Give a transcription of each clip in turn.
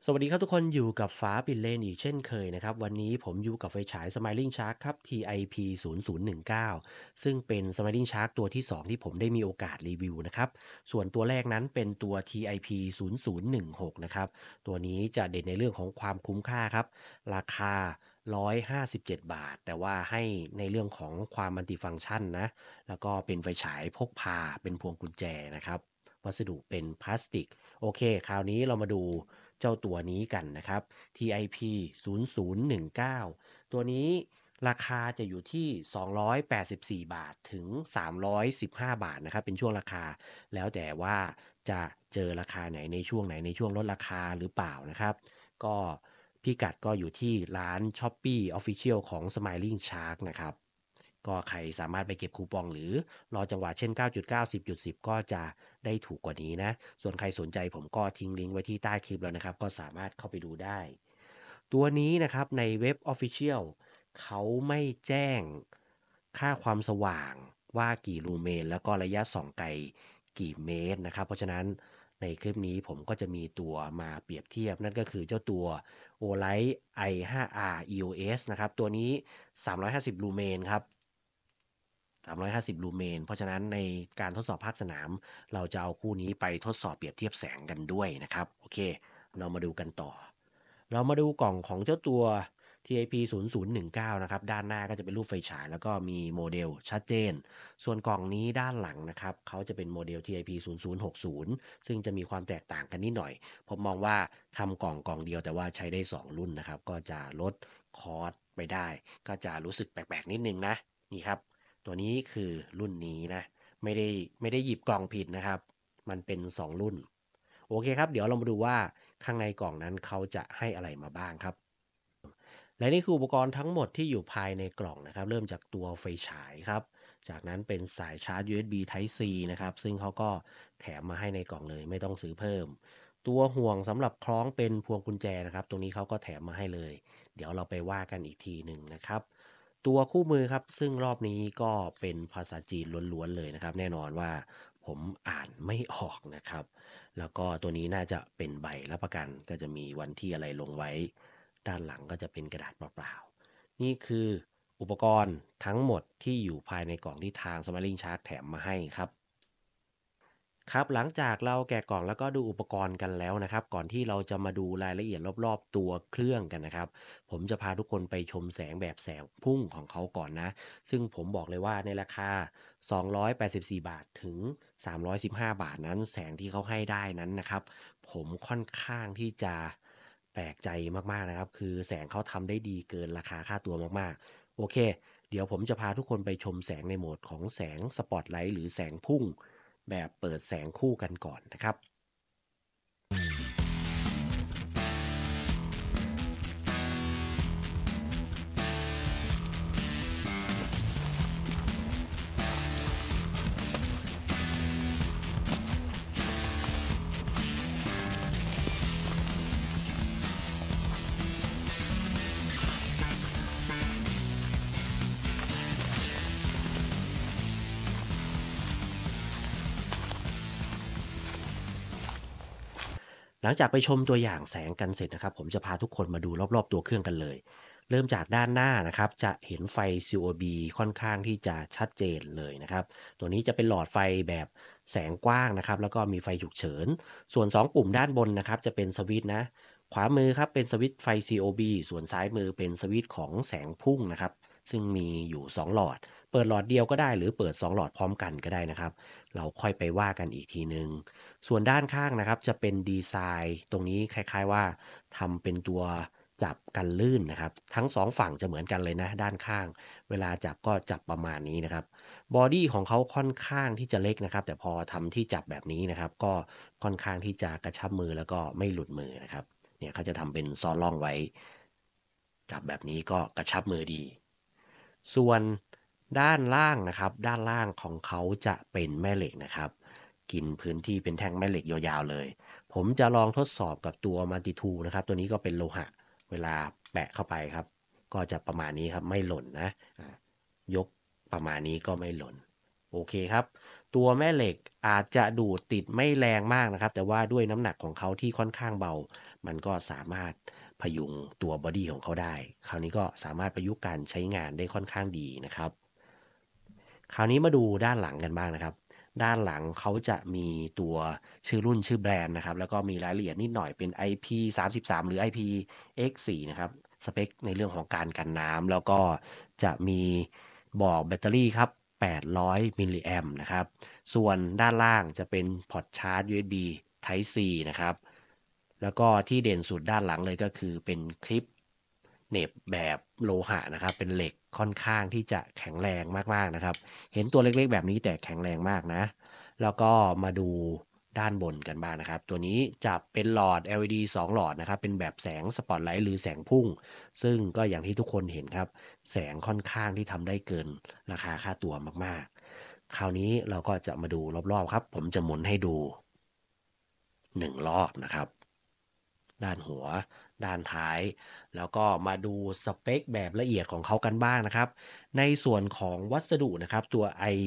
สวัสดีครับทุกคนอยู่กับฟ้าปิ่นเลนอีกเช่นเคยนะครับวันนี้ผมอยู่กับไฟฉาย Smiling Shark ครับ TIP 0019ซึ่งเป็น Smiling Shark ตัวที่2ที่ผมได้มีโอกาสรีวิวนะครับส่วนตัวแรกนั้นเป็นตัว TIP 0016นะครับตัวนี้จะเด่นในเรื่องของความคุ้มค่าครับราคา157บาทแต่ว่าให้ในเรื่องของความมัลติฟังก์ชันนะแล้วก็เป็นไฟฉายพกพาเป็นพวงกุญแจนะครับวัสดุเป็นพลาสติกโอเคคราวนี้เรามาดูเจ้าตัวนี้กันนะครับ TIP 0019ตัวนี้ราคาจะอยู่ที่284บาทถึง315บาทนะครับเป็นช่วงราคาแล้วแต่ว่าจะเจอราคาไหนในช่วงไหนในช่วงลดราคาหรือเปล่านะครับก็พิกัดก็อยู่ที่ร้าน Shopee Official ของ Smiling Shark นะครับก็ใครสามารถไปเก็บคูปองหรือรอจังหวะเช่น9.9 10.10ก็จะได้ถูกกว่านี้นะส่วนใครสนใจผมก็ทิ้งลิงก์ไว้ที่ใต้คลิปแล้วนะครับก็สามารถเข้าไปดูได้ตัวนี้นะครับในเว็บ Official เขาไม่แจ้งค่าความสว่างว่ากี่ลูเมนแล้วก็ระยะส่องไกลกี่เมตรนะครับเพราะฉะนั้นในคลิปนี้ผมก็จะมีตัวมาเปรียบเทียบนั่นก็คือเจ้าตัว Olight i5R EOS นะครับตัวนี้350ลูเมนครับ350ลูเมนเพราะฉะนั้นในการทดสอบภาคสนามเราจะเอาคู่นี้ไปทดสอบเปรียบเทียบแสงกันด้วยนะครับโอเคเรามาดูกันต่อเรามาดูกล่องของเจ้าตัว TIP 0019นะครับด้านหน้าก็จะเป็นรูปไฟฉายแล้วก็มีโมเดลชัดเจนส่วนกล่องนี้ด้านหลังนะครับเขาจะเป็นโมเดล TIP 0060ซึ่งจะมีความแตกต่างกันนิดหน่อยผมมองว่าทำกล่องเดียวแต่ว่าใช้ได้2รุ่นนะครับก็จะลดคอสไปได้ก็จะรู้สึกแปลกๆนิดนึงนะนี่ครับ ตัวนี้คือรุ่นนี้นะไม่ได้หยิบกล่องผิดนะครับมันเป็น2รุ่นโอเคครับเดี๋ยวเรามาดูว่าข้างในกล่องนั้นเขาจะให้อะไรมาบ้างครับและนี่คืออุปกรณ์ทั้งหมดที่อยู่ภายในกล่องนะครับเริ่มจากตัวไฟฉายครับจากนั้นเป็นสายชาร์จ USB Type C นะครับซึ่งเขาก็แถมมาให้ในกล่องเลยไม่ต้องซื้อเพิ่มตัวห่วงสำหรับคล้องเป็นพวงกุญแจนะครับตรงนี้เขาก็แถมมาให้เลยเดี๋ยวเราไปว่ากันอีกทีหนึ่งนะครับ ตัวคู่มือครับซึ่งรอบนี้ก็เป็นภาษาจีนล้วนๆเลยนะครับแน่นอนว่าผมอ่านไม่ออกนะครับแล้วก็ตัวนี้น่าจะเป็นใบรับประกันก็จะมีวันที่อะไรลงไว้ด้านหลังก็จะเป็นกระดาษเปล่าๆนี่คืออุปกรณ์ทั้งหมดที่อยู่ภายในกล่องที่ทาง Smiling Shark แถมมาให้ครับ ครับหลังจากเราแกะกล่องแล้วก็ดูอุปกรณ์กันแล้วนะครับก่อนที่เราจะมาดูรายละเอียดรอบๆตัวเครื่องกันนะครับผมจะพาทุกคนไปชมแสงแบบแสงพุ่งของเขาก่อนนะซึ่งผมบอกเลยว่าในราคา284บาทถึง315บาทนั้นแสงที่เขาให้ได้นั้นนะครับผมค่อนข้างที่จะแปลกใจมากๆนะครับคือแสงเขาทำได้ดีเกินราคาค่าตัวมากๆโอเคเดี๋ยวผมจะพาทุกคนไปชมแสงในโหมดของแสงสปอตไลท์หรือแสงพุ่ง แบบเปิดแสงคู่กันก่อนนะครับหลังจากไปชมตัวอย่างแสงกันเสร็จนะครับผมจะพาทุกคนมาดูรอบๆตัวเครื่องกันเลยเริ่มจากด้านหน้านะครับจะเห็นไฟ COB ค่อนข้างที่จะชัดเจนเลยนะครับตัวนี้จะเป็นหลอดไฟแบบแสงกว้างนะครับแล้วก็มีไฟฉุกเฉินส่วน2ปุ่มด้านบนนะครับจะเป็นสวิตช์นะขวามือครับเป็นสวิตช์ไฟ COB ส่วนซ้ายมือเป็นสวิตช์ของแสงพุ่งนะครับซึ่งมีอยู่2หลอดเปิดหลอดเดียวก็ได้หรือเปิด2หลอดพร้อมกันก็ได้นะครับเราค่อยไปว่ากันอีกทีนึง ส่วนด้านข้างนะครับจะเป็นดีไซน์ตรงนี้คล้ายๆว่าทำเป็นตัวจับกันลื่นนะครับทั้ง2ฝั่งจะเหมือนกันเลยนะด้านข้างเวลาจับก็จับประมาณนี้นะครับบอดี้ของเขาค่อนข้างที่จะเล็กนะครับแต่พอทำที่จับแบบนี้นะครับก็ค่อนข้างที่จะกระชับมือแล้วก็ไม่หลุดมือนะครับเนี่ยเขาจะทำเป็นซ้อนร่องไว้จับแบบนี้ก็กระชับมือดี ส่วนด้านล่างนะครับด้านล่างของเขาจะเป็นแม่เหล็กนะครับกินพื้นที่เป็นแท่งแม่เหล็กยาวๆเลยผมจะลองทดสอบกับตัวมัลติทูนะครับตัวนี้ก็เป็นโลหะเวลาแปะเข้าไปครับก็จะประมาณนี้ครับไม่หล่นนะยกประมาณนี้ก็ไม่หล่นโโอเคครับตัวแม่เหล็กอาจจะดูดติดไม่แรงมากนะครับแต่ว่าด้วยน้ำหนักของเขาที่ค่อนข้างเบามันก็สามารถพยุงตัวบอดี้ของเขาได้คราวนี้ก็สามารถประยุกต์การใช้งานได้ค่อนข้างดีนะครับ คราวนี้มาดูด้านหลังกันบ้างนะครับด้านหลังเขาจะมีตัวชื่อรุ่นชื่อแบรนด์นะครับแล้วก็มีรายละเอียดนิดหน่อยเป็น IP33 หรือ IPX4 นะครับสเปคในเรื่องของการกันน้ำแล้วก็จะมีบอกแบตเตอรี่ครับ800มิลลิแอมนะครับส่วนด้านล่างจะเป็นพอร์ตชาร์จ USB Type C นะครับแล้วก็ที่เด่นสุดด้านหลังเลยก็คือเป็นคลิปเหน็บแบบโลหะนะครับเป็นเหล็กค่อนข้างที่จะแข็งแรงมากๆนะครับ เห็นตัวเล็กๆแบบนี้แต่แข็งแรงมากนะ แล้วก็มาดูด้านบนกันบ้างนะครับ ตัวนี้จะเป็นหลอด LED 2หลอดนะครับ เป็นแบบแสงสปอตไลท์หรือแสงพุ่ง ซึ่งก็อย่างที่ทุกคนเห็นครับ แสงค่อนข้างที่ทำได้เกินราคาค่าตัวมากๆ คราวนี้เราก็จะมาดูรอบๆครับ ผมจะหมุนให้ดู1 รอบนะครับ ด้านหัวด้านท้ายแล้วก็มาดูสเปคแบบละเอียดของเขากันบ้างนะครับในส่วนของวัสดุนะครับตัว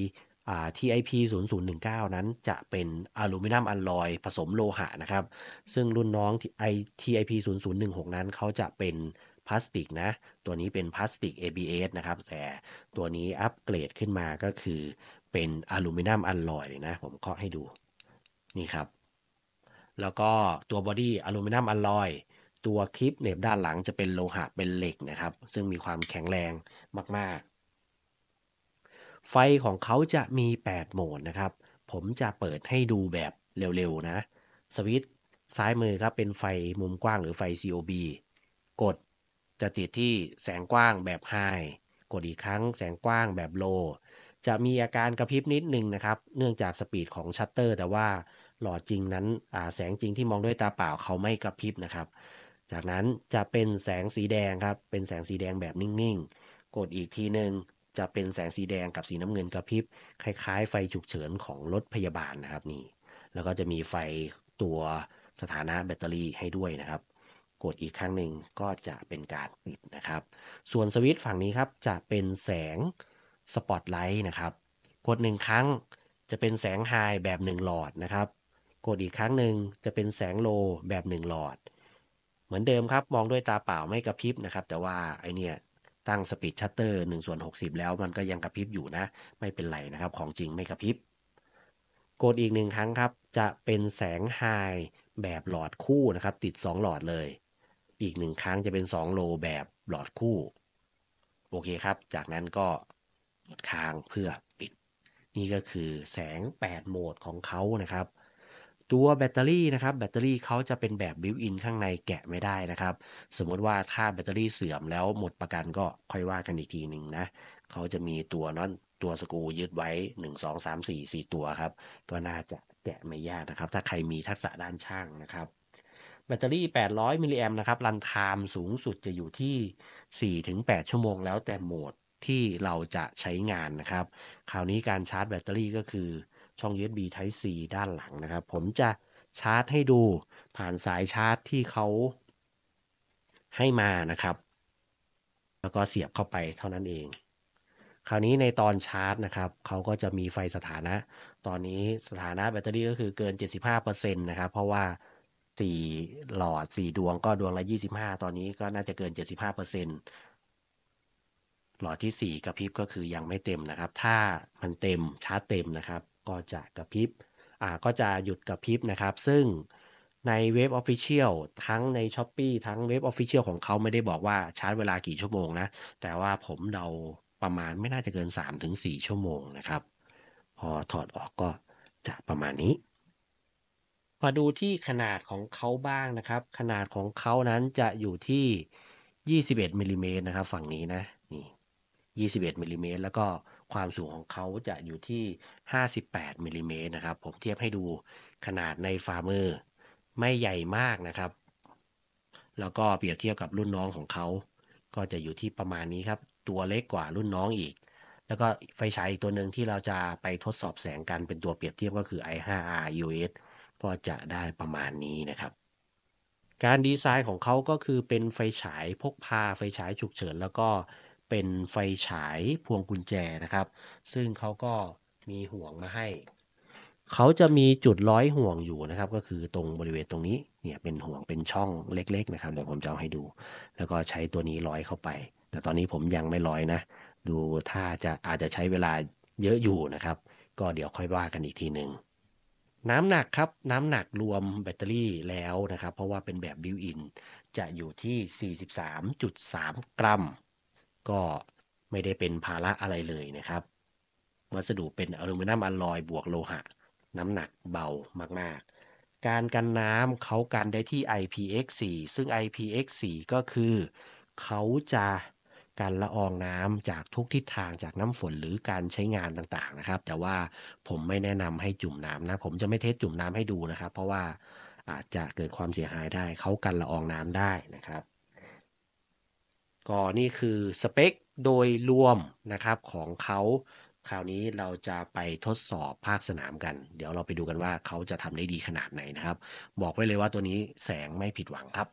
TIP 0019นั้นจะเป็นอลูมิเนียมอลลอยผสมโลหะนะครับซึ่งรุ่นน้อง TIP 0016นั้นเขาจะเป็นพลาสติกนะตัวนี้เป็นพลาสติก ABS นะครับแต่ตัวนี้อัปเกรดขึ้นมาก็คือเป็นอลูมิเนียมอลลอยเลยนะผมเคาะให้ดูนี่ครับ แล้วก็ตัวบอดี้อลูมิเนียมอลลอยตัวคลิปเหน็บด้านหลังจะเป็นโลหะเป็นเหล็กนะครับซึ่งมีความแข็งแรงมากๆไฟของเขาจะมี8โหมดนะครับผมจะเปิดให้ดูแบบเร็วๆนะสวิตช์ซ้ายมือครับเป็นไฟมุมกว้างหรือไฟ COB กดจะติดที่แสงกว้างแบบ High กดอีกครั้งแสงกว้างแบบ Low จะมีอาการกระพริบนิดนึงนะครับเนื่องจากสปีดของชัตเตอร์แต่ว่าหลอดจริงนั้นแสงจริงที่มองด้วยตาเปล่าเขาไม่กระพริบนะครับจากนั้นจะเป็นแสงสีแดงครับเป็นแสงสีแดงแบบนิ่งๆกดอีกทีหนึ่งจะเป็นแสงสีแดงกับสีน้ำเงินกระพริบคล้ายๆไฟฉุกเฉินของรถพยาบาลนะครับนี่แล้วก็จะมีไฟตัวสถานะแบตเตอรี่ให้ด้วยนะครับกดอีกครั้งหนึ่งก็จะเป็นการปิดนะครับส่วนสวิตช์ฝั่งนี้ครับจะเป็นแสง สปอตไลท์นะครับกด1 ครั้งจะเป็นแสงไฮแบบ1 หลอดนะครับกดอีกครั้งหนึ่งจะเป็นแสงโลแบบ1 หลอดเหมือนเดิมครับมองด้วยตาเปล่าไม่กระพริบนะครับแต่ว่าไอเนี่ยตั้งสปีดชัตเตอร์1/60แล้วมันก็ยังกระพริบอยู่นะไม่เป็นไรนะครับของจริงไม่กระพริบกดอีก1 ครั้งครับจะเป็นแสงไฮแบบหลอดคู่นะครับติด2 หลอดเลยอีก1 ครั้งจะเป็น2 โลแบบหลอดคู่ โอเคครับ จากนั้นก็กดค้างเพื่อปิด นี่ก็คือแสง8โหมดของเขานะครับ ตัวแบตเตอรี่นะครับแบตเตอรี่เขาจะเป็นแบบบิวอินข้างในแกะไม่ได้นะครับ สมมติว่าถ้าแบตเตอรี่เสื่อมแล้วหมดประกันก็ค่อยว่ากันอีกทีหนึ่งนะ เขาจะมีตัวน็อตตัวสกรูยึดไว้1 2 3 4 4ตัวครับ ก็น่าจะแกะไม่ยากนะครับ ถ้าใครมีทักษะด้านช่างนะครับ แบตเตอรี่800มิลลิแอมนะครับรันไทม์สูงสุดจะอยู่ที่4-8ชั่วโมงแล้วแต่โหมดที่เราจะใช้งานนะครับคราวนี้การชาร์จแบตเตอรี่ก็คือช่อง USB Type C ด้านหลังนะครับผมจะชาร์จให้ดูผ่านสายชาร์จที่เขาให้มานะครับแล้วก็เสียบเข้าไปเท่านั้นเองคราวนี้ในตอนชาร์จนะครับเขาก็จะมีไฟสถานะตอนนี้สถานะแบตเตอรี่ก็คือเกิน75%นต์นะครับเพราะว่า4หลอด4ดวงก็ดวงละ25ตอนนี้ก็น่าจะเกิน75%หลอดที่4กระพริบก็คือยังไม่เต็มนะครับถ้ามันเต็มชาร์จเต็มนะครับก็จะกระพริบก็จะหยุดกระพริบนะครับซึ่งในเว็บ Official ทั้งใน Shopee ทั้งเว็บ Official ของเขาไม่ได้บอกว่าชาร์จเวลากี่ชั่วโมงนะแต่ว่าผมเดาประมาณไม่น่าจะเกิน3-4ชั่วโมงนะครับพอถอดออกก็จะประมาณนี้ มาดูที่ขนาดของเขาบ้างนะครับขนาดของเขานั้นจะอยู่ที่21มิลลิเมตรนะครับฝั่งนี้นะนี่21มิลลิเมตรแล้วก็ความสูงของเขาจะอยู่ที่58มิลลิเมตรนะครับผมเทียบให้ดูขนาดในฝ่ามือไม่ใหญ่มากนะครับแล้วก็เปรียบเทียบกับรุ่นน้องของเขาก็จะอยู่ที่ประมาณนี้ครับตัวเล็กกว่ารุ่นน้องอีกแล้วก็ไฟฉายอีกตัวหนึ่งที่เราจะไปทดสอบแสงกันเป็นตัวเปรียบเทียบก็คือ i5R EOS ก็จะได้ประมาณนี้นะครับการดีไซน์ของเขาก็คือเป็นไฟฉายพกพาไฟฉายฉุกเฉินแล้วก็เป็นไฟฉายพวงกุญแจนะครับซึ่งเขาก็มีห่วงมาให้เขาจะมีจุดร้อยห่วงอยู่นะครับก็คือตรงบริเวณตรงนี้เนี่ยเป็นห่วงเป็นช่องเล็กๆนะครับเดี๋ยวผมจะเอาให้ดูแล้วก็ใช้ตัวนี้ร้อยเข้าไปแต่ตอนนี้ผมยังไม่ร้อยนะดูถ้าจะอาจจะใช้เวลาเยอะอยู่นะครับก็เดี๋ยวค่อยว่ากันอีกทีหนึ่งน้ำหนักครับน้ำหนักรวมแบตเตอรี่แล้วนะครับเพราะว่าเป็นแบบบิวอินจะอยู่ที่43.3 กรัมก็ไม่ได้เป็นภาระอะไรเลยนะครับวัสดุเป็นอลูมิเนียมอลลอยบวกโลหะน้ำหนักเบามากๆการกันน้ำเขากันได้ที่ IPX4 ซึ่ง IPX4 ก็คือเขาจะกันละอองน้ำจากทุกทิศทางจากน้ำฝนหรือการใช้งานต่างๆนะครับแต่ว่าผมไม่แนะนำให้จุ่มน้ำนะผมจะไม่เทสจุ่มน้ำให้ดูนะครับเพราะว่าอาจจะเกิดความเสียหายได้เขากันละอองน้ำได้นะครับก็นี่คือสเปคโดยรวมนะครับของเขาคราวนี้เราจะไปทดสอบภาคสนามกันเดี๋ยวเราไปดูกันว่าเขาจะทำได้ดีขนาดไหนนะครับบอกไว้เลยว่าตัวนี้แสงไม่ผิดหวังครับ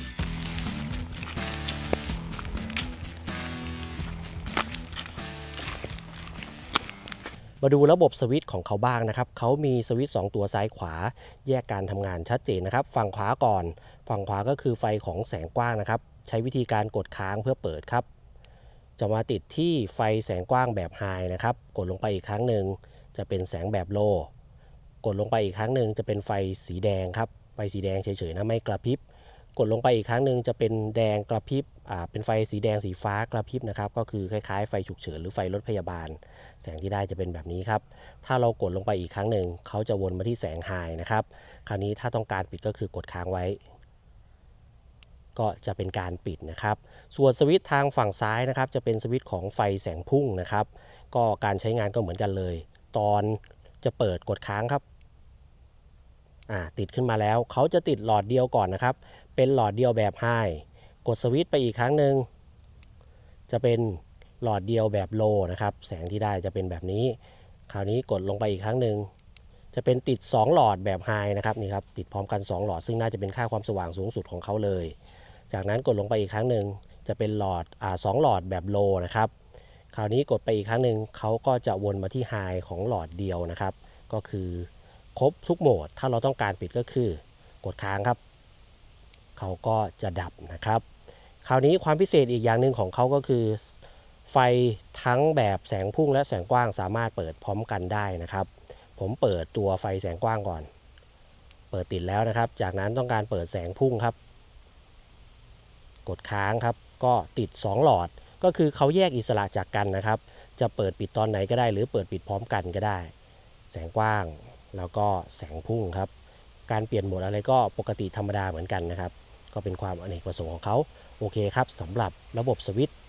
มาดูระบบสวิตช์ของเขาบ้างนะครับเขามีสวิตช์2ตัวซ้ายขวาแยกการทำงานชัดเจนนะครับฝั่งขวาก่อนฝั่งขวาก็คือไฟของแสงกว้างนะครับใช้วิธีการกดค้างเพื่อเปิดครับจะมาติดที่ไฟแสงกว้างแบบไฮนะครับกดลงไปอีกครั้งหนึ่งจะเป็นแสงแบบโลกดลงไปอีกครั้งหนึ่งจะเป็นไฟสีแดงครับไฟสีแดงเฉยๆนะไม่กระพริบกดลงไปอีกครั้งหนึ่งจะเป็นแดงกระพริบเป็นไฟสีแดงสีฟ้ากระพริบนะครับก็คือคล้ายๆไฟฉุกเฉินหรือไฟรถพยาบาลแสงที่ได้จะเป็นแบบนี้ครับถ้าเรากดลงไปอีกครั้งหนึ่งเขาจะวนมาที่แสงไฮนะครับคราวนี้ถ้าต้องการปิดก็คือกดค้างไว้ก็จะเป็นการปิดนะครับส่วนสวิตช์ทางฝั่งซ้ายนะครับจะเป็นสวิตช์ของไฟแสงพุ่งนะครับก็การใช้งานก็เหมือนกันเลยตอนจะเปิดกดค้างครับติดขึ้นมาแล้วเขาจะติดหลอดเดียวก่อนนะครับเป็นหลอดเดียวแบบไฮกดสวิตช์ไปอีกครั้งหนึ่งจะเป็นหลอดเดียวแบบโลนะครับแสงที่ได้จะเป็นแบบนี้คราวนี้กดลงไปอีกครั้งหนึ่งจะเป็นติด2หลอดแบบไฮนะครับนี่ครับติดพร้อมกัน2หลอดซึ่งน่าจะเป็นค่าความสว่างสูงสุดของเขาเลยจากนั้นกดลงไปอีกครั้งหนึ่งจะเป็นหลอด2หลอดแบบโลนะครับคราวนี้กดไปอีกครั้งหนึ่งเขาก็จะวนมาที่ไฮของหลอดเดียวนะครับก็คือครบทุกโหมดถ้าเราต้องการปิดก็คือกดค้างครับเขาก็จะดับนะครับคราวนี้ความพิเศษอีกอย่างหนึ่งของเขาก็คือไฟทั้งแบบแสงพุ่งและแสงกว้างสามารถเปิดพร้อมกันได้นะครับผมเปิดตัวไฟแสงกว้างก่อนเปิดติดแล้วนะครับจากนั้นต้องการเปิดแสงพุ่งครับกดค้างครับก็ติด2หลอดก็คือเขาแยกอิสระจากกันนะครับจะเปิดปิดตอนไหนก็ได้หรือเปิดปิดพร้อมกันก็ได้แสงกว้างแล้วก็แสงพุ่งครับการเปลี่ยนโหมดอะไรก็ปกติธรรมดาเหมือนกันนะครับก็เป็นความอเนกประสงค์ของเขาโอเคครับสำหรับระบบสวิตช์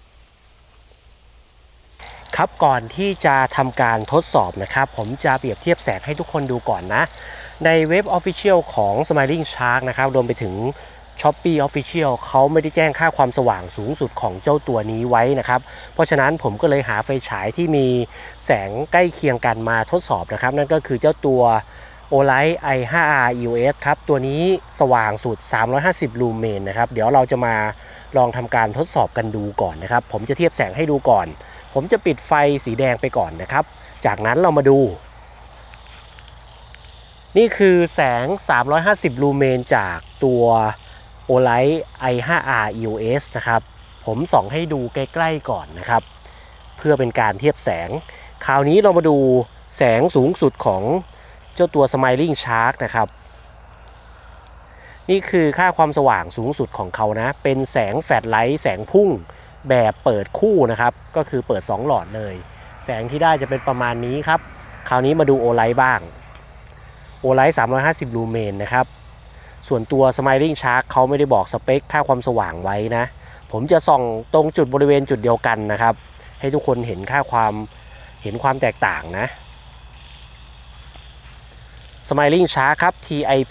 ครับก่อนที่จะทำการทดสอบนะครับผมจะเปรียบเทียบแสงให้ทุกคนดูก่อนนะในเว็บ Official ของ Smiling Shark นะครับรวมไปถึง Shopee Official เขาไม่ได้แจ้งค่าความสว่างสูงสุดของเจ้าตัวนี้ไว้นะครับเพราะฉะนั้นผมก็เลยหาไฟฉายที่มีแสงใกล้เคียงกันมาทดสอบนะครับนั่นก็คือเจ้าตัว Olight i5R EOS ครับตัวนี้สว่างสุด350ลูเมนนะครับเดี๋ยวเราจะมาลองทำการทดสอบกันดูก่อนนะครับผมจะเทียบแสงให้ดูก่อนผมจะปิดไฟสีแดงไปก่อนนะครับจากนั้นเรามาดูนี่คือแสง350ลูเมนจากตัว Olight i5R EOS นะครับผมส่องให้ดูใกล้ๆก่อนนะครับเพื่อเป็นการเทียบแสงคราวนี้เรามาดูแสงสูงสุดของเจ้าตัว Smiling Shark นะครับนี่คือค่าความสว่างสูงสุดของเขานะเป็นแสงแฟลชไลท์แสงพุ่งแบบเปิดคู่นะครับก็คือเปิด2หลอดเลยแสงที่ได้จะเป็นประมาณนี้ครับคราวนี้มาดูโอไลท์บ้างโอไลท์350ลูเมนนะครับส่วนตัว Smiling Shark เขาไม่ได้บอกสเปคค่าความสว่างไว้นะผมจะส่องตรงจุดบริเวณจุดเดียวกันนะครับให้ทุกคนเห็นความแตกต่างนะ Smiling Shark ครับ TIP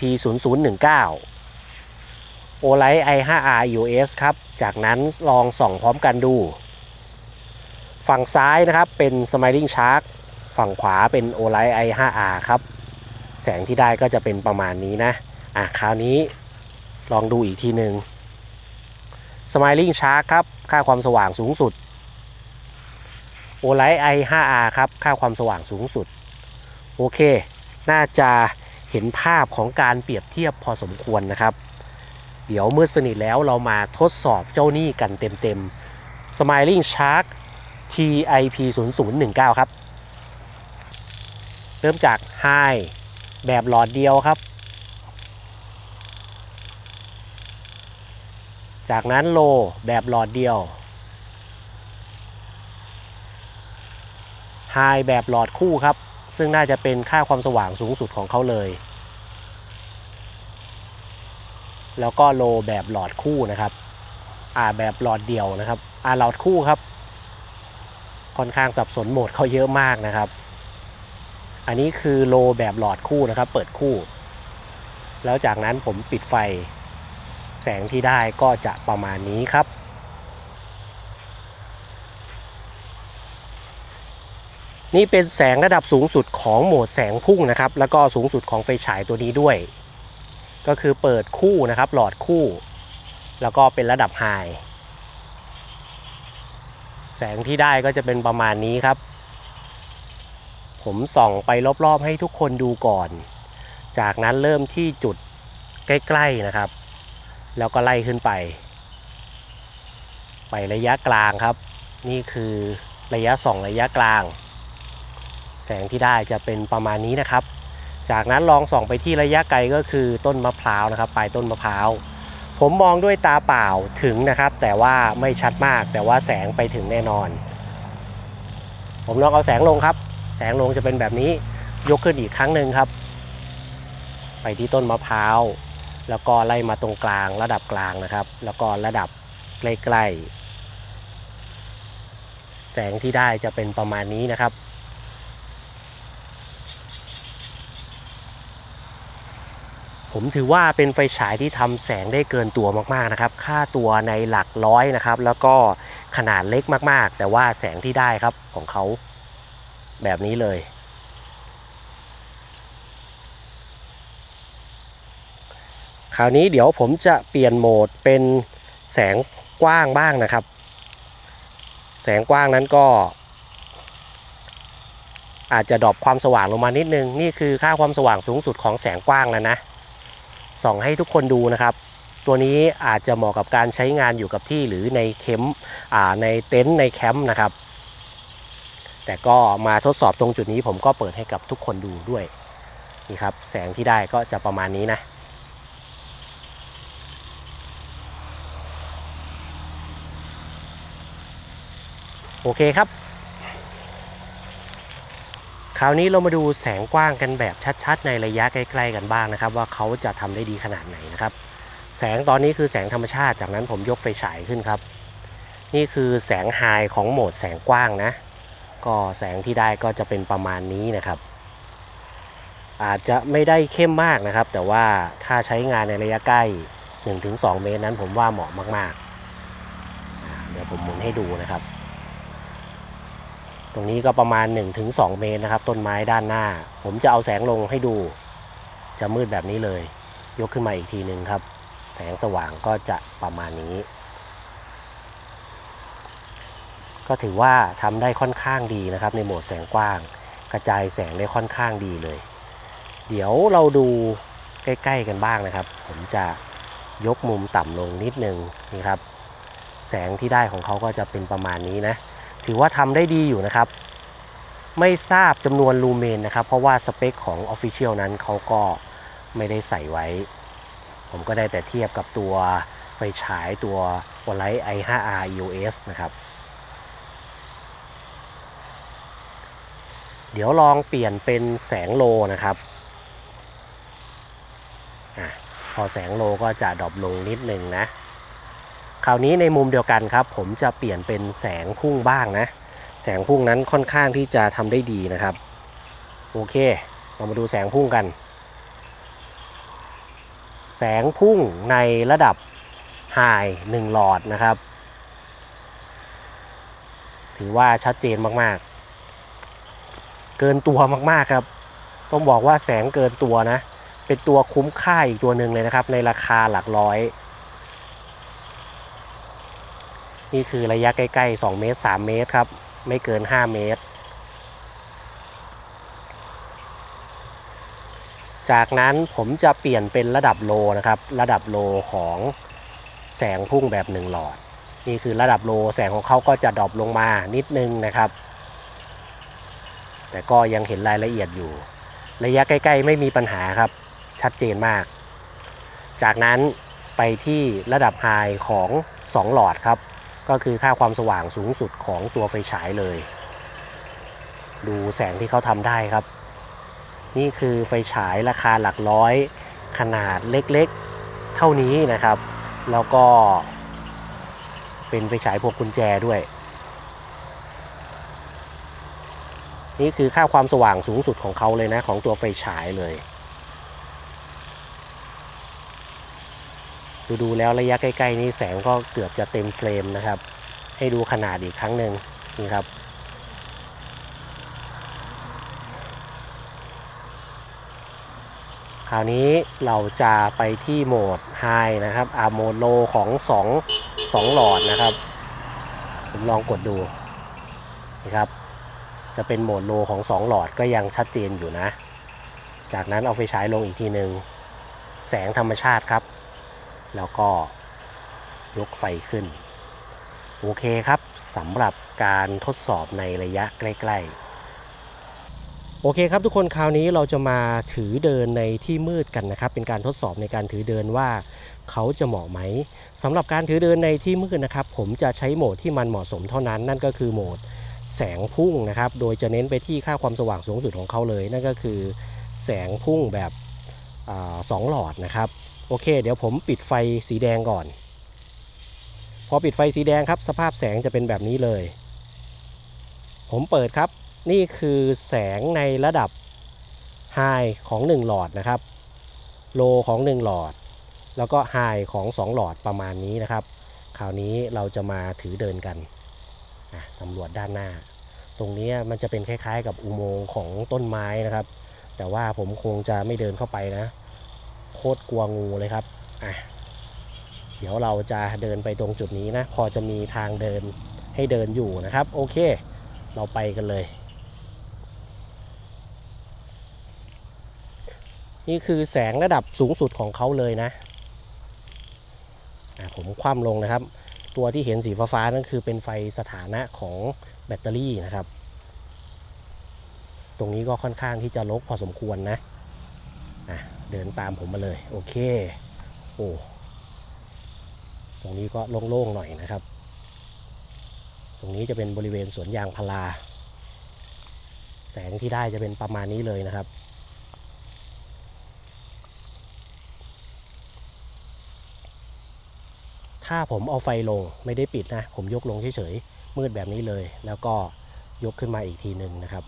0019 Olight i5R EOS ครับจากนั้นลองส่องพร้อมกันดูฝั่งซ้ายนะครับเป็น Smiling Shark ฝั่งขวาเป็น Olight i5R ครับแสงที่ได้ก็จะเป็นประมาณนี้นะคราวนี้ลองดูอีกทีหนึ่ง Smiling Shark ครับค่าความสว่างสูงสุด Olight i5R ครับค่าความสว่างสูงสุดโอเคน่าจะเห็นภาพของการเปรียบเทียบพอสมควรนะครับเดี๋ยวมืดสนิทแล้วเรามาทดสอบเจ้านี่กันเต็มๆ Smiling Shark TIP 0019ครับเริ่มจาก High แบบหลอดเดียวครับจากนั้น Low แบบหลอดเดียว High แบบหลอดคู่ครับซึ่งน่าจะเป็นค่าความสว่างสูงสุดของเขาเลยแล้วก็ Low แบบหลอดคู่นะครับแบบหลอดเดียวนะครับหลอดคู่ครับค่อนข้างสับสนโหมดเขาเยอะมากนะครับอันนี้คือ Low แบบหลอดคู่นะครับเปิดคู่แล้วจากนั้นผมปิดไฟแสงที่ได้ก็จะประมาณนี้ครับนี่เป็นแสงระดับสูงสุดของโหมดแสงพุ่งนะครับแล้วก็สูงสุดของไฟฉายตัวนี้ด้วยก็คือเปิดคู่นะครับหลอดคู่แล้วก็เป็นระดับไฮแสงที่ได้ก็จะเป็นประมาณนี้ครับผมส่องไปรอบๆให้ทุกคนดูก่อนจากนั้นเริ่มที่จุดใกล้ๆนะครับแล้วก็ไล่ขึ้นไประยะกลางครับนี่คือระยะส่องระยะกลางแสงที่ได้จะเป็นประมาณนี้นะครับจากนั้นลองส่องไปที่ระยะไกลก็คือต้นมะพร้าวนะครับปลายต้นมะพร้าวผมมองด้วยตาเปล่าถึงนะครับแต่ว่าไม่ชัดมากแต่ว่าแสงไปถึงแน่นอนผมลองเอาแสงลงครับแสงลงจะเป็นแบบนี้ยกขึ้นอีกครั้งหนึ่งครับไปที่ต้นมะพร้าวแล้วก็ไล่มาตรงกลางระดับกลางนะครับแล้วก็ระดับใกล้ๆแสงที่ได้จะเป็นประมาณนี้นะครับผมถือว่าเป็นไฟฉายที่ทำแสงได้เกินตัวมากๆนะครับค่าตัวในหลักร้อยนะครับแล้วก็ขนาดเล็กมากๆแต่ว่าแสงที่ได้ครับของเขาแบบนี้เลยคราวนี้เดี๋ยวผมจะเปลี่ยนโหมดเป็นแสงกว้างบ้างนะครับแสงกว้างนั้นก็อาจจะดรอปความสว่างลงมานิดนึงนี่คือค่าความสว่างสูงสุดของแสงกว้างแล้วนะส่องให้ทุกคนดูนะครับตัวนี้อาจจะเหมาะกับการใช้งานอยู่กับที่หรือในแคมป์ในเต็นท์ในแคมป์นะครับแต่ก็มาทดสอบตรงจุดนี้ผมก็เปิดให้กับทุกคนดูด้วยนี่ครับแสงที่ได้ก็จะประมาณนี้นะโอเคครับคราวนี้เรามาดูแสงกว้างกันแบบชัดๆในระยะใกล้ๆกันบ้างนะครับว่าเขาจะทำได้ดีขนาดไหนนะครับแสงตอนนี้คือแสงธรรมชาติจากนั้นผมยกไฟฉายขึ้นครับนี่คือแสงไฮของโหมดแสงกว้างนะก็แสงที่ได้ก็จะเป็นประมาณนี้นะครับอาจจะไม่ได้เข้มมากนะครับแต่ว่าถ้าใช้งานในระยะใกล้ 1-2 เมตรนั้นผมว่าเหมาะมากๆเดี๋ยวผมหมุนให้ดูนะครับตรงนี้ก็ประมาณ 1-2 เมตรนะครับต้นไม้ด้านหน้าผมจะเอาแสงลงให้ดูจะมืดแบบนี้เลยยกขึ้นมาอีกทีนึงครับแสงสว่างก็จะประมาณนี้ก็ถือว่าทำได้ค่อนข้างดีนะครับในโหมดแสงกว้างกระจายแสงได้ค่อนข้างดีเลยเดี๋ยวเราดูใกล้ๆกันบ้างนะครับผมจะยกมุมต่ำลงนิดนึงนี่ครับแสงที่ได้ของเขาก็จะเป็นประมาณนี้นะถือว่าทำได้ดีอยู่นะครับไม่ทราบจำนวนลูเมนนะครับเพราะว่าสเปคของ Official นั้นเขาก็ไม่ได้ใส่ไว้ผมก็ได้แต่เทียบกับตัวไฟฉายตัว Olight i5R EOS นะครับเดี๋ยวลองเปลี่ยนเป็นแสงโลนะครับพอแสงโลก็จะดรอปลงนิดนึงนะคราวนี้ในมุมเดียวกันครับผมจะเปลี่ยนเป็นแสงพุ่งบ้างนะแสงพุ่งนั้นค่อนข้างที่จะทำได้ดีนะครับโอเคเรามาดูแสงพุ่งกันแสงพุ่งในระดับไฮ1หลอดนะครับถือว่าชัดเจนมากๆเกินตัวมากๆครับต้องบอกว่าแสงเกินตัวนะเป็นตัวคุ้มค่าอีกตัวหนึ่งเลยนะครับในราคาหลักร้อยนี่คือระยะใกล้ๆ2 เมตร 3 เมตรครับไม่เกิน5เมตรจากนั้นผมจะเปลี่ยนเป็นระดับโลนะครับระดับโลของแสงพุ่งแบบ1หลอดนี่คือระดับโลแสงของเขาก็จะดรอปลงมานิดนึงนะครับแต่ก็ยังเห็นรายละเอียดอยู่ระยะใกล้ๆไม่มีปัญหาครับชัดเจนมากจากนั้นไปที่ระดับไฮของ2หลอดครับก็คือค่าความสว่างสูงสุดของตัวไฟฉายเลยดูแสงที่เขาทำได้ครับนี่คือไฟฉายราคาหลักร้อยขนาดเล็กๆเท่านี้นะครับแล้วก็เป็นไฟฉายพวงกุญแจด้วยนี่คือค่าความสว่างสูงสุดของเขาเลยนะของตัวไฟฉายเลยดูแล้วระยะใกล้ๆนี้แสงก็เกือบจะเต็มเฟรมนะครับให้ดูขนาดอีกครั้งหนึ่งนี่ครับคราวนี้เราจะไปที่โหมด High นะครับโหมด Low ของ2หลอดนะครับผมลองกดดูนะครับจะเป็นโหมด Low ของ2หลอดก็ยังชัดเจนอยู่นะจากนั้นเอาไฟฉายลงอีกทีหนึ่งแสงธรรมชาติครับแล้วก็ยกไฟขึ้นโอเคครับสำหรับการทดสอบในระยะใกล้ๆโอเคครับทุกคนคราวนี้เราจะมาถือเดินในที่มืดกันนะครับเป็นการทดสอบในการถือเดินว่าเขาจะเหมาะไหมสำหรับการถือเดินในที่มืดนะครับผมจะใช้โหมดที่มันเหมาะสมเท่านั้นนั่นก็คือโหมดแสงพุ่งนะครับโดยจะเน้นไปที่ค่าความสว่างสูงสุดของเขาเลยนั่นก็คือแสงพุ่งแบบ2หลอดนะครับโอเคเดี๋ยวผมปิดไฟสีแดงก่อนพอปิดไฟสีแดงครับสภาพแสงจะเป็นแบบนี้เลยผมเปิดครับนี่คือแสงในระดับ High ของ1หลอดนะครับ Low ของ1หลอดแล้วก็ High ของ2หลอดประมาณนี้นะครับคราวนี้เราจะมาถือเดินกันสำรวจด้านหน้าตรงนี้มันจะเป็นคล้ายๆกับอุโมงค์ของต้นไม้นะครับแต่ว่าผมคงจะไม่เดินเข้าไปนะโคตรกลัวงูเลยครับเดี๋ยวเราจะเดินไปตรงจุดนี้นะพอจะมีทางเดินให้เดินอยู่นะครับโอเคเราไปกันเลยนี่คือแสงระดับสูงสุดของเขาเลยนะผมคว่ำลงนะครับตัวที่เห็นสีฟ้าๆนั่นคือเป็นไฟสถานะของแบตเตอรี่นะครับตรงนี้ก็ค่อนข้างที่จะรกพอสมควรนะเดินตามผมมาเลยโอเคโอ้ตรงนี้ก็โล่งๆหน่อยนะครับตรงนี้จะเป็นบริเวณสวนยางพาราแสงที่ได้จะเป็นประมาณนี้เลยนะครับถ้าผมเอาไฟลงไม่ได้ปิดนะผมยกลงเฉยๆมืดแบบนี้เลยแล้วก็ยกขึ้นมาอีกทีหนึ่งนะครับ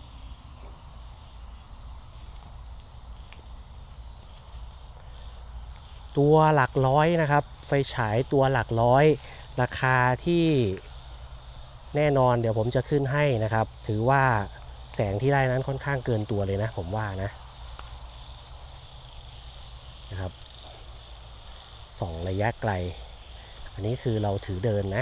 ตัวหลักร้อยนะครับไฟฉายตัวหลักร้อยราคาที่แน่นอนเดี๋ยวผมจะขึ้นให้นะครับถือว่าแสงที่ได้นั้นค่อนข้างเกินตัวเลยนะผมว่านะครับส่องระยะไกลอันนี้คือเราถือเดินนะ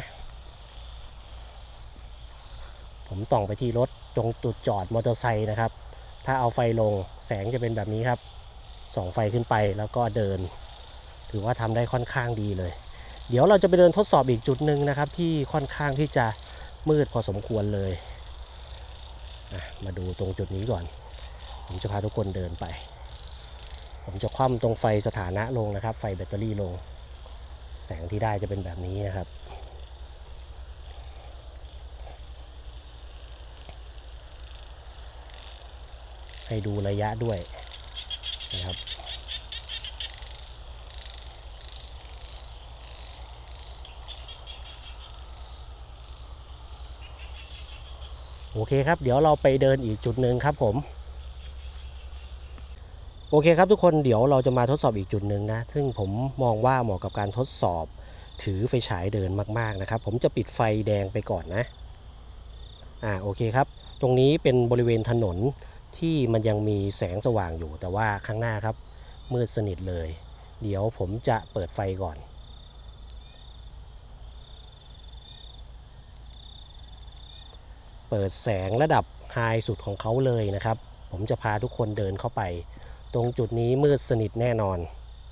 ผมส่องไปที่รถตรงจุดจอดมอเตอร์ไซค์นะครับถ้าเอาไฟลงแสงจะเป็นแบบนี้ครับส่องไฟขึ้นไปแล้วก็เดินถือว่าทำได้ค่อนข้างดีเลยเดี๋ยวเราจะไปเดินทดสอบอีกจุดหนึ่งนะครับที่ค่อนข้างที่จะมืดพอสมควรเลยมาดูตรงจุดนี้ก่อนผมจะพาทุกคนเดินไปผมจะคว่ำตรงไฟสถานะลงนะครับไฟแบตเตอรี่ลงแสงที่ได้จะเป็นแบบนี้นะครับให้ดูระยะด้วยนะครับโอเคครับเดี๋ยวเราไปเดินอีกจุดหนึ่งครับผมโอเคครับทุกคนเดี๋ยวเราจะมาทดสอบอีกจุดหนึ่งนะซึ่งผมมองว่าเหมาะกับการทดสอบถือไฟฉายเดินมากๆนะครับผมจะปิดไฟแดงไปก่อนนะโอเคครับตรงนี้เป็นบริเวณถนนที่มันยังมีแสงสว่างอยู่แต่ว่าข้างหน้าครับมืดสนิทเลยเดี๋ยวผมจะเปิดไฟก่อนเปิดแสงระดับไฮสุดของเขาเลยนะครับผมจะพาทุกคนเดินเข้าไปตรงจุดนี้มืดสนิทแน่นอน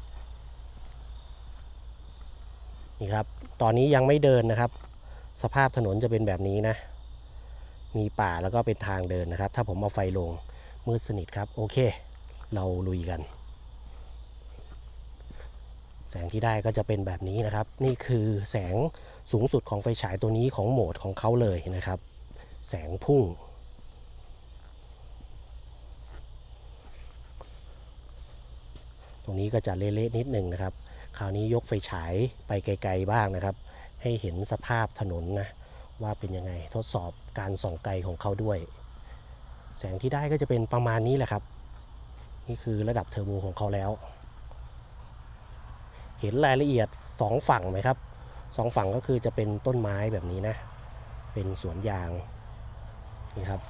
นี่ครับตอนนี้ยังไม่เดินนะครับสภาพถนนจะเป็นแบบนี้นะมีป่าแล้วก็เป็นทางเดินนะครับถ้าผมเอาไฟลงมืดสนิทครับโอเคเราลุยกันแสงที่ได้ก็จะเป็นแบบนี้นะครับนี่คือแสงสูงสุดของไฟฉายตัวนี้ของโหมดของเขาเลยนะครับแสงพุ่งตรงนี้ก็จะเละๆนิดนึงนะครับคราวนี้ยกไฟฉายไปไกลๆบ้างนะครับให้เห็นสภาพถนนนะว่าเป็นยังไงทดสอบการส่องไกลของเขาด้วยแสงที่ได้ก็จะเป็นประมาณนี้แหละครับนี่คือระดับเทอร์โบของเขาแล้วเห็นรายละเอียด2ฝั่งไหมครับ2ฝั่งก็คือจะเป็นต้นไม้แบบนี้นะเป็นสวนยางนี่ครับ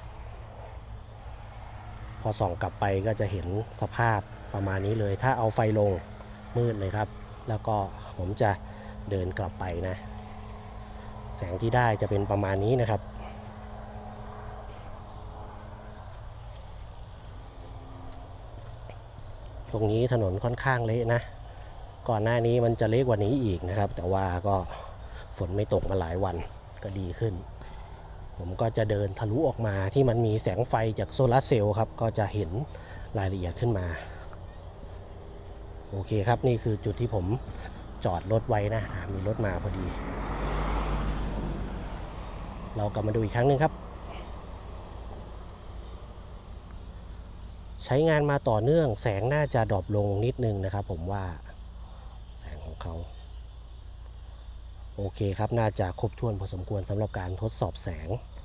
พอส่องกลับไปก็จะเห็นสภาพประมาณนี้เลยถ้าเอาไฟลงมืดเลยครับแล้วก็ผมจะเดินกลับไปนะแสงที่ได้จะเป็นประมาณนี้นะครับตรงนี้ถนนค่อนข้างเละนะก่อนหน้านี้มันจะเละกว่านี้อีกนะครับแต่ว่าก็ฝนไม่ตกมาหลายวันก็ดีขึ้นผมก็จะเดินทะลุออกมาที่มันมีแสงไฟจากโซลาร์เซลล์ครับก็จะเห็นรายละเอียดขึ้นมาโอเคครับนี่คือจุดที่ผมจอดรถไว้นะมีรถมาพอดีเรากลับมาดูอีกครั้งหนึ่งครับใช้งานมาต่อเนื่องแสงน่าจะดรอปลงนิดนึงนะครับผมว่าแสงของเขาโอเคครับน่าจะครบถ้วนพอสมควรสำหรับการทดสอบแสง